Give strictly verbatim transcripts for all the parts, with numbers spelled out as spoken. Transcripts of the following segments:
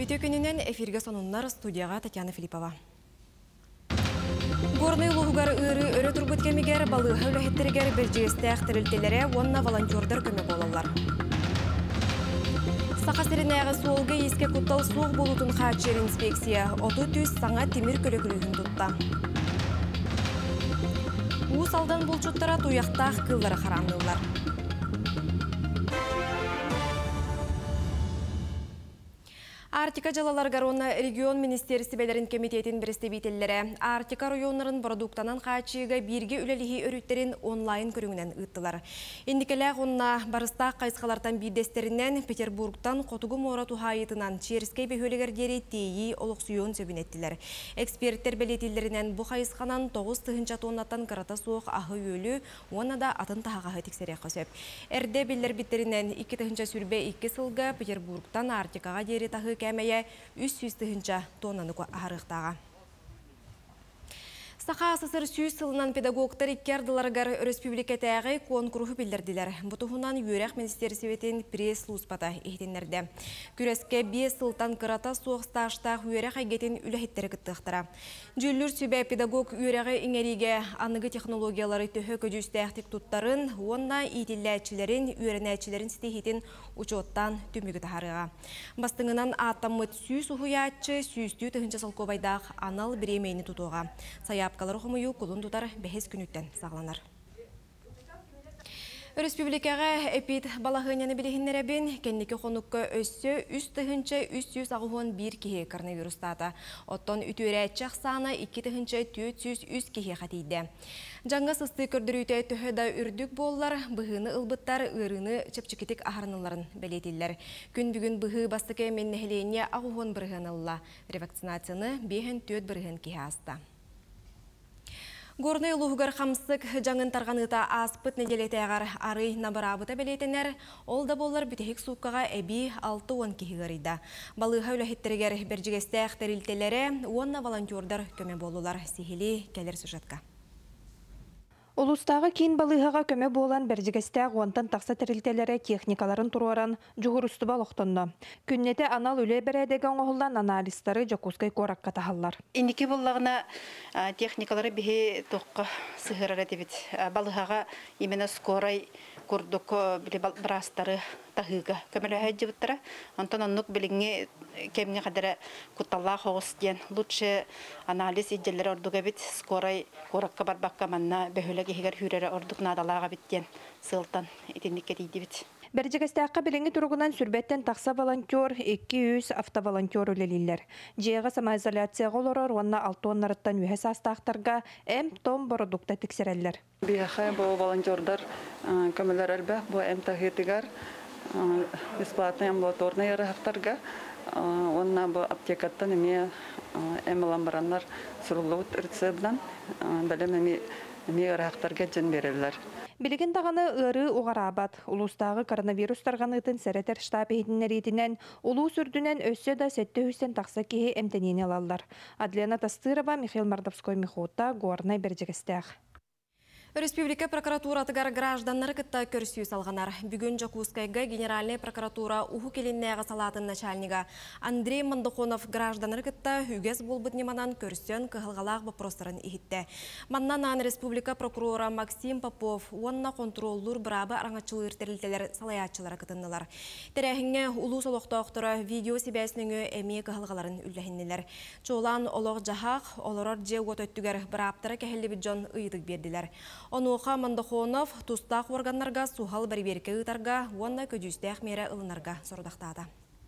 Бүтө күнінен эфирге сонуннар студияға Татьяна Филиппова. Горный луғығар ұры өрі тұрбыт кемігер балы хәуләхеттерігер біржестәқ тірілтелері онна волонтердар көмі болалар. Сақасырынағы солғы еске құттал соқ болутын қатшер инспекция оты түз саңа темір көлікілігін тұтта. Уыз алдан бұлчуттара туяқтақ қыллары қарандылар. Артика жалаларгар оны регион министерсі бәлерін комитетін бірістебейтелері Артика районларын продуктанан қачыға бірге үлелігі өріттерін онлайн көріңінен ұттылар. Индикеләқ онына барыстақ қайсқалартан бейдестерінен Петербургтан қотуғы мора тухайытынан черскей бөхөлігердері тейі олықсуyon сөбін еттілер. Эксперттер бәлетелерінен бұ қайсқанан тоғыз тығынча тоннаттан қарата соқ ағы өлі, оны да атын тағағы тексере қосып. Әрде белдер біттерінен екі тығынча сүрбе екі сылға Петербургтан Артикаға дері тағы кәмәйе үз сүйіз тығынча тоннаны арықтаға. Сақа асысыр сүйіз сылынан педагогтар иккерділарғар республикатағы конкурхы білдірділер. Бұтығынан Үйрек министерсіветен пресс-луспата ехтенлерді. Күреске бес сылтан қырата соғысташтақ Үйрек айгетін үләхеттері күттіқтіра. Жүллүр сүбе педагог Үйреғы иңериге анығы технологиялары төхі көдюстәқтік тұттарын, онна итілләтчілерін, үйренәтчілерін стехетін учоттан түмігі тахарыға. Бастыңынан аттамыт сүйіз ұхуятчы, сүйістүү тұхынча салқобайдақ анал біремейні тұтуға. Саяпкалар ұхымыю құлын тұтар бәхес күніттен сағланар. Республикаға эпид балағыняны білігінлеребін кеннекі қоныққа өссі үз тұхынча үз сүйіз ағуын бір кеге коронавирустата. Оттон үтірәтчақ саны екі тұхынча төт сүйіз үз кеге қатейді. Жаңға сысты көрдірүйті түхіда үрдік боллар, бұғыны ұлбыттар ұрыны чепчекетік ағарныларын бәлетелер. Күн бүгін бұғы бастықы меннехілене ағуын бірғанылла. Ревакцинацияны бейін төт бірғын кеге аста. Горный луғығар қамсық жаңын тарғаныта аспыт неделетеғар ары набарабыта бәлетенер, ол да болар бүтехік суққаға әбі алты он кехіғарыда. Балыға үләхеттерігер бәржігестәқ тәрілтелері, онна волонтердар көме болулар сихили кәлер сюжетка. Улустағы кейін балығаға көме болан бәржігістәқ онтан тақса тәрілтелері техникаларын тұруаран жүғырысты балықтынды. Күннеті анал үле бәрәдеген оғылдан аналистары жокускай қораққа тағалар. Индеке болағына техникалары бігі тоққа сығырар әдебет. Балығаға именно скорай көрдік бірастары тағыға көмірі әйді бұттыра. Онтан онық біліңе кеміне қадары құтталла қоғыс ден. Лучше анализ иделері ордуға бет скорай қораққа барбаққа манна бөхілі кехегер хүрері ордуқ надалаға беттен сылтан етіндікке дейді бет. Бәржігістәққа біліңі тұрғынан сүрбеттен тақса волонтер, екі жүз автоволонтер өлелілер. Жеға самоизоляцияға оларар, онна алты оннарыттан үйәс астақтарға әм том продукта тексерелер. Бияқай бұл волонтердар көмілер әлбәқ, бұл әм тағетігар, бесплатный амбулаторный ярақтарға, онна бұл аптекаттан әме әм ламбаранлар сұрылуыт рецептдан бәлем әме ярақтарға жын берелер. Билигин тағаны ыры уғарабат. Улустағы коронавирус тарғаныйтын сәрәтер штаб ехидінер етінен, улу сүрдінен өссі да сәтті хүстен тақса кеге әмтенен алалар. Адлена Тастырова, Михаил Мардовской Михота, Горнай Бердігістәқ. Республика прокуратуратыгар гражданнары кытта көрсүй салғанар. Бүгін Жакускайга Генеральная прокуратура уху келіннәға салатын начальнига Андрей Мандохонов гражданнары кытта үгес болбыт неманан көрсен кығылғалақ бопростарын ихитті. Маннанан республика прокурора Максим Попов онна контроллур брабы араңачылы үртерілтелер салаятчылары кытыннылар. Тәрәхіңе улу солоқта оқтыра видео себәсініңі әме кығылғаларын үлләхіннелер. Чолан олық жағақ, оларар же өттігер браптары кәхелі биджон ұйдық берділер. Онуға Мандохонов тустақ органларға сухал бариберке ұтарға, онна көдюстәқ мере ылынарға сұрдақтады.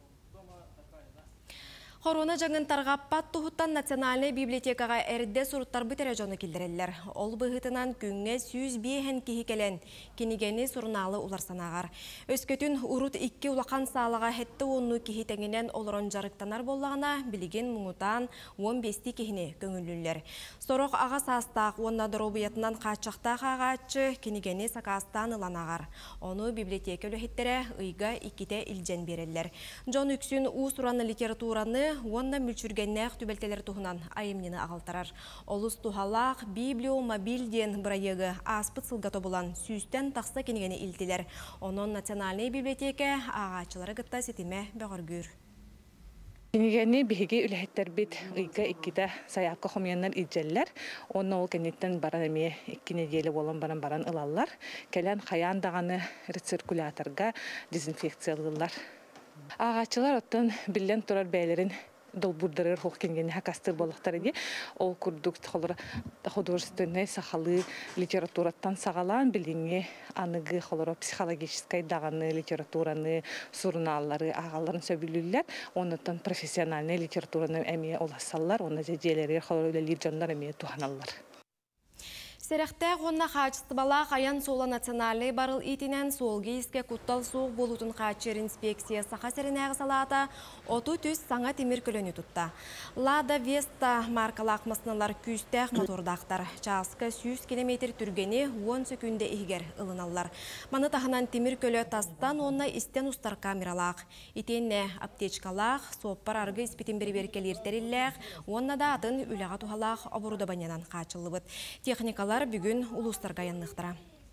Хорона жаңын тарғаппат тұхыттан национальный библиотекаға әрді сұрыттар бұтері жоны келдірелер. Ол бұғытынан күнге сүйіз бейхен кехекелен, кенегені сұрыналы уларсанағар. Өскөтін ұрут икки улақан сағалаға хетті онны кехетеңінен олырын жарықтанар болағына білеген мұңытан он бесті кехіне көңілілер. Сорық аға састақ, онна дұробиятынан қачақтақ ағачы кенегені сақастан ыланағар. Оны библиотека өліхеттері ұйға икките илжен берелер. Джон Үксін у сұраны литератураны онна мүлчүргеннәқ түбәлтелер туһунан айымнені ағалтарар. Олыс тухалақ, библио, мобильден бұрайығы аспыт сылғато болан сүйістен тақса кенегені илтілер. Оның национальный библиотека ағачылары гытта сетіме бәғір гүр. Кинигени биһиги үлэхэттербит ыйга икките саяакка хомуяннар илжеллер. Онна ол кенниттен баран эмие икки неделе болон баран баран ылаллар. Келен хаян даганы рециркуляторга дезинфекциялылар. Агачылар оттон биллен турар бәйлерин долбурдырыр хох кенгени хакастыр болуктар иди. Ол курдук холор художественный сахалы литератураттан сагалан билинге аныгы холор психологической даганы литератураны сурналары агаларын сөбүлүллер. Онтон профессиональный литератураны эмие олассаллар, оны жежелери холор лиржондар эмие туханаллар. Серехтәк онна қачысты бала қаян сола национальный барыл итинен солгейске куттал соқ болутын қачыр инспекция сақа сәрін әғысалата оту түс саңа темір көліні тұтта. Лада Веста маркалақ мысыналар күстәқ мотордақтар. Чағысқа жүз километр түргені он секунде егер ылыналар. Маны тағынан темір көлі тастан онна істен ұстар камералақ. Итенне аптечкалақ, соппар арғы іспетін бір-беркелер тәрілләқ, онна да атын үліға тухалақ обыруда банянан қачылы бұд. Техникалар бүгін улустарға яннықтыра.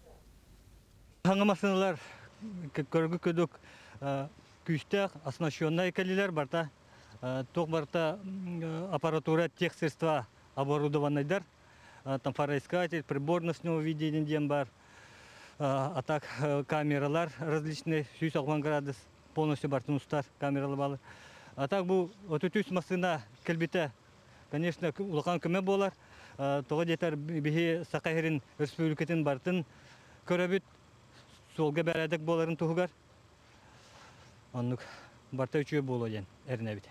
Хаңы масыналар көргі көдік күштәк оснащенный кәлілер барта, тоқ барта аппаратура тех средства оборудованныйдар, там фароискатель, приборностного видения дем бар, а так камералар различные, жүз алпыс градус, полностью бартын ұстар камералы балы. А так бұл отыз масына кәлбеті, конечно, улақан көмі болар. Тоғы детер бігі сақайырын республикатын бартын көрәбіт солға бәрәдік боларын тұғығар. Анық барта үші болу ден әрінәбіт.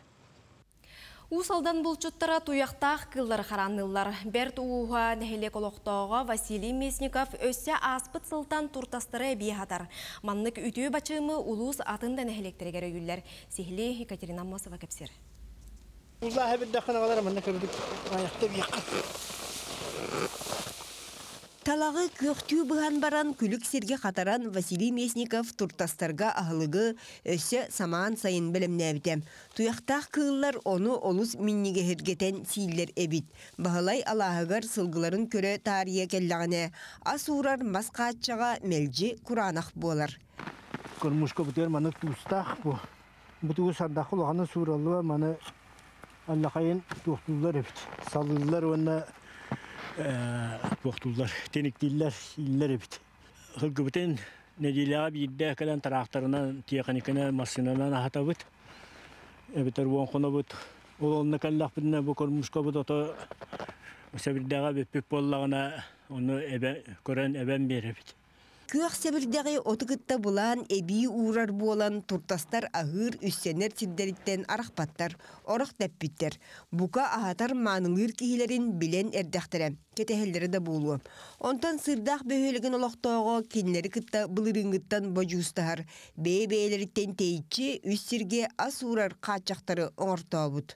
Усалдан бұлчыттара туяқтақ кыллар харанылар. Берт уға нәхелек олықтауға Василий Месников өссе аспыт сылтан туртастыры бейхатар. Маннық үтіу бачымы улус атында нәхелектірігер өйілер. Сехли Екатерина Мосова кәпсер. Uzağa bir dakika kadar mı ne kadar ayakta bir yakın. Талағы көқтүү бұған баран күлік серге қатаран Василий Месников туртастарға ағылығы өсі саман сайын білімнәбітем. Туяқтақ кылылар оны олус минниге хергетен сейілер әбіт. Бағылай алағығар сылғыларын көрі тария келлағыне. Асурар масқатчаға мелжі құранақ болар. Көрмüşke bu der manık tustaq bu. Bu tuğu sardaqı olağını surallığa manı Allah'ayın tuğtullar evet. Sallılar ona tuğtullar, tenikdiller, iller evet. Hılgıbıten nediliğa bir de kalan taraktarına, tiyakanikana, masinanan ahatabıt. Evet, arvuan kona bıt. Oğluna kallah bidine bu kormuşka bıt oto sebirdağa bir püppollağına onu gören eben bir evet. Күйақ сәбірдегі отығытта бұлан әбей уырар болан туртастар ағыр үссенер сирдеріттен арақпаттар, орақ дәппіттер. Бұқа ағатар маныңыр кейлерін білен әрдәқтірі, кетәхелдері де болуы. Онтан сырдақ бөхелігін олақтауға кенлері кітта бұлырыңғыттан бөжуыстағар. Бей-бейлеріттен тейітші үссерге ас уырар қачақтары оңыртау бұд.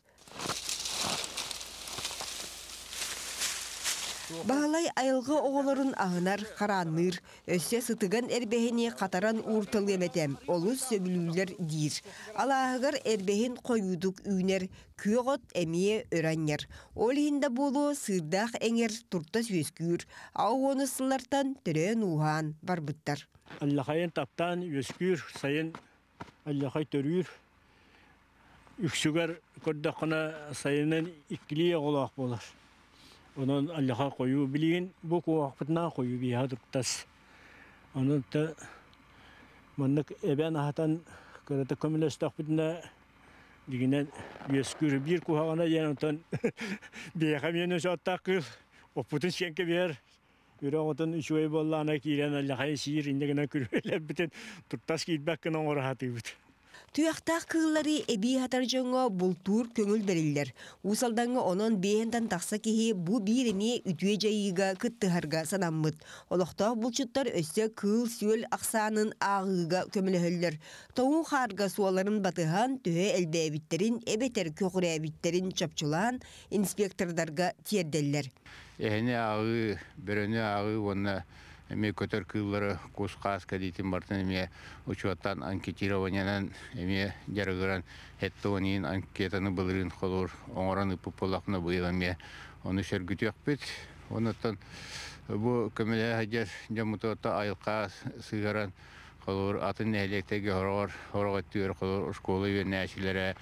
Бағалай айылғы оғыларын ағынар, қараныр, өссе сытыған әрбәхіне қатаран ұртыл еметем, олыс сөбілілер дейір. Алағығар әрбәхін қойудық үйнер, күйіғот әмие өранер. Ол еңді болу сырдақ әңер тұртас өскүр, ау оны сылартан түрен уған бар бұттар. Allah'ayın taptan өскүр, сайын Allah'ay törür. Үксүгер көрдіқына сайынан ikiliye олақ болар. Onun Allah'a koyu bilin, bu kuakpıtına koyu bir hadırttas. Onun da manlık eben ahatan kırıtı komünist akpıtına diginen yeskür bir kuhağına yanıtan bir kamyonu şatta kıl. O putun şenke bir Yürü otun üçüye bollağına kiren Allah'a şiir indegine kürüyle bütün tuttas gitbekine orahatı bütün. Tuyaqtaq kığılları ebi hatar joңo bultur köngül beriller. Usaldanğı onun beğenden taqsa kehi bu birimi ütüye jayıga kıttıharga sanammıt. Oloqtaq bulçuttar össe kığıl süöl aqsanın ağıga kömülehöller. Toğun xarga suaların batıhan tühe elbebitlerin ebeter köqürebitlerin çapçulan inspektorlarga tiyerdeller. Ehne ağı, berene ağı ona Эме көтөр кыллары кускас кадитин бартын эме учуаттан анкетированиядан эме жарыгыран хеттонин анкетаны былырын холор оңораны пуполакна быйла эме оны шергүтүк бит. Онуттан бу көмөлө хажар жамутота айылка сыгаран холор атын электеге хорор хороготтур холор школа венәшиләре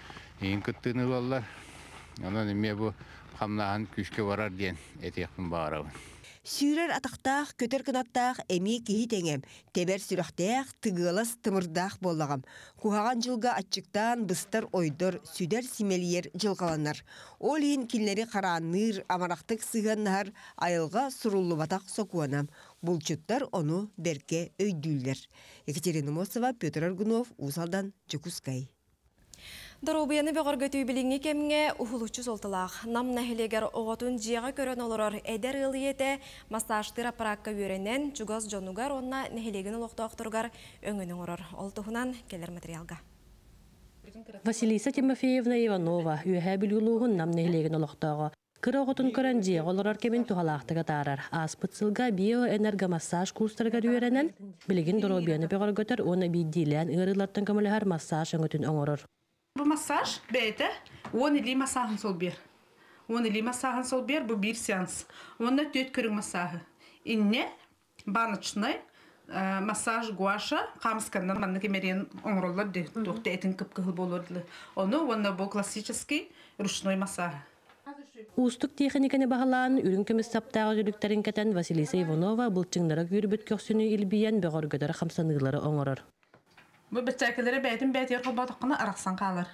Иин кыттыны боллар. Онон эме бу хамнаан күшкө барар диен этиякын баарабын. Сүйрер атақтақ, көтер кынаттақ, әмей кейі тәңем. Тебер сүрақтақ, тыгылас тымырдақ болағам. Кухаған жылға атчықтан быстар ойдыр, сүдер симелиер жылғаланар. Ол ең кілнері қараныр, амарақтық сығаннар, айылға сұрулы батақ соқуанам. Бұлчыттар оны берке өйдүлдер. Екатерина Мосова, Петр Аргунов, Усалдан, Чекускай. Дарубияны беғаргөтүй біліңі кемге ұхылучы солтылақ. Нам нәхілегер оғытын жиға көрін олырар әдер ғылиеті массажтыр апараққа өренен жүгаз жонугар онна нәхілеген олықты оқтырғар өңінің ұрыр. Ол тұхынан келер материалға. Василиса Тимофеевна Иванова үйәе білгілуғын нам нәхілеген олықтағы. Кыр оғытын көрін жиға олырар кемен тұғалақтыға тарар. Аспытсылға биоэнергомассаж курстарға өренен білігін Дарубияны беғаргөтір оны бейдейлен ұғырылаттың көміліғар массаж өңітін оңырыр. Bu masaj beyte on ili masajın sol bir. on ili masajın sol bir bu bir seans. Onda dört körün masajı. İnne banıçnay masaj guaşa kamskandan bana kemerin onrollar de dokte etin kıpkıhıl bolurdu. Onu onda bu klasikski ruşnoy masaj. Устук техниканы бағалан үрін көміс саптағы жүріктерін кәтен Василиса Иванова бұлтчыңдары көрбіт көксіні үлбейен бәғаргөдері қамсанығылары оңырыр. Bu bıçakları beytin beyt yer kolba tıkkına araksan kalır.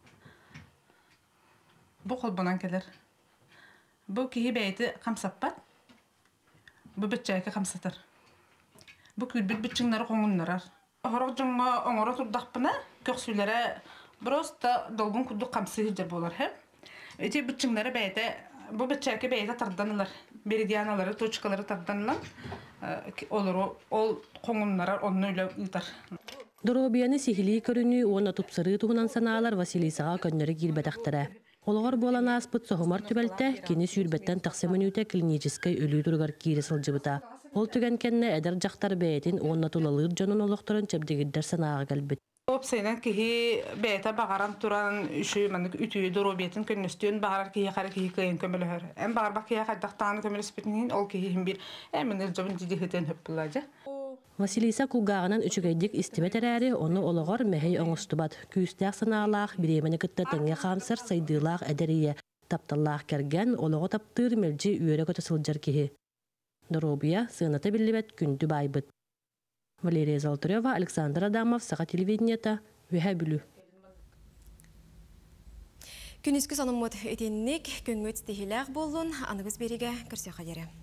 Bu kolbanan gelir. Bu kihi beyti kamsappat. Bu bıçakı kamsatır. Bu külbüt bıçınları kongunlarar. Horak cınga oңora turdaq bına köksülere prosta dolgun kudduk kamsı hicab olur hep. Öte bıçınları beyti bu bıçakı beyti tardanılar. Meridianaları, toçkaları tardanılar. Olur o ol kongunlarar onu öyle yutar. Дарубияны сихили көрүнү уона тупсары туһунан санаалар Василисаға көннөрү килбетактара. Олгор болан аспыт сохомар түбелте кини сүрбеттен таксы минута клинической өлүү тургар кири сылжыбыта. Ол түген кенне эдер жактар беетин уонна тулалыр жонун олокторун чепдегиддер санаага келбит. Опсайнан кихи бейта бағаран туран үші мәнік үтіі дұрубетін көнністен бағарар кихи қары кихи күйін көмілігір. Әм бағар бақ кихи қайдақтағаны көміліспетінен ол кихи бір әмінер жобын дедігітен хөп бұлады. Василиса кулгағынан үчігейдік истебет әрәрі оны олығыр мәхей оңыстыбат. Күйістәк санаалақ, біремені күтті тәңе қамсыр сайдылақ әдәрие. Тапталлақ кәрген олығы таптыр мелжі үйері көті сылжар кихи. Дарубия сыйната білібет күнді байбыт. Валерия Золотарева, Александр Адамов, Саха телевидениета, Үйә бүлі. Күніскі санымыд етеннік, көңгөт стихиләқ болын, анығыз береге көрсе қадері.